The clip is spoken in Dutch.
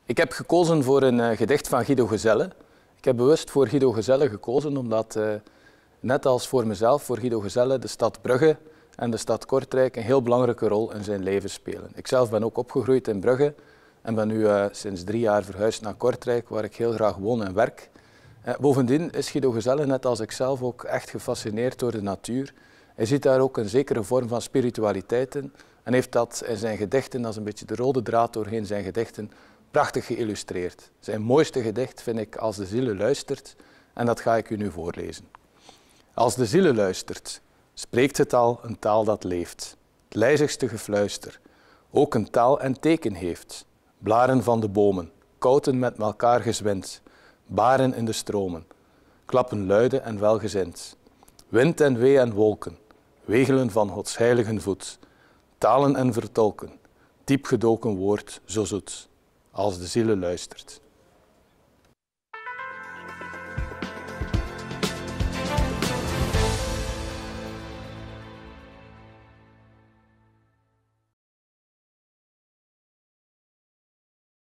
Ik heb gekozen voor een gedicht van Guido Gezelle. Ik heb bewust voor Guido Gezelle gekozen omdat, net als voor mezelf, voor Guido Gezelle de stad Brugge en de stad Kortrijk een heel belangrijke rol in zijn leven spelen. Ikzelf ben ook opgegroeid in Brugge en ben nu sinds 3 jaar verhuisd naar Kortrijk, waar ik heel graag woon en werk. Bovendien is Guido Gezelle, net als ikzelf, ook echt gefascineerd door de natuur. Hij ziet daar ook een zekere vorm van spiritualiteit in en heeft dat in zijn gedichten, dat is een beetje de rode draad doorheen zijn gedichten, prachtig geïllustreerd. Zijn mooiste gedicht vind ik Als de ziele luistert en dat ga ik u nu voorlezen. Als de ziele luistert, spreekt het al een taal dat leeft. Het lijzigste gefluister, ook een taal en teken heeft. Blaren van de bomen, kouten met elkaar gezwind, baren in de stromen, klappen luide en welgezind. Wind en wee en wolken, wegelen van Gods heiligen voet, talen en vertolken, diep gedoken woord zo zoet, als de ziele luistert.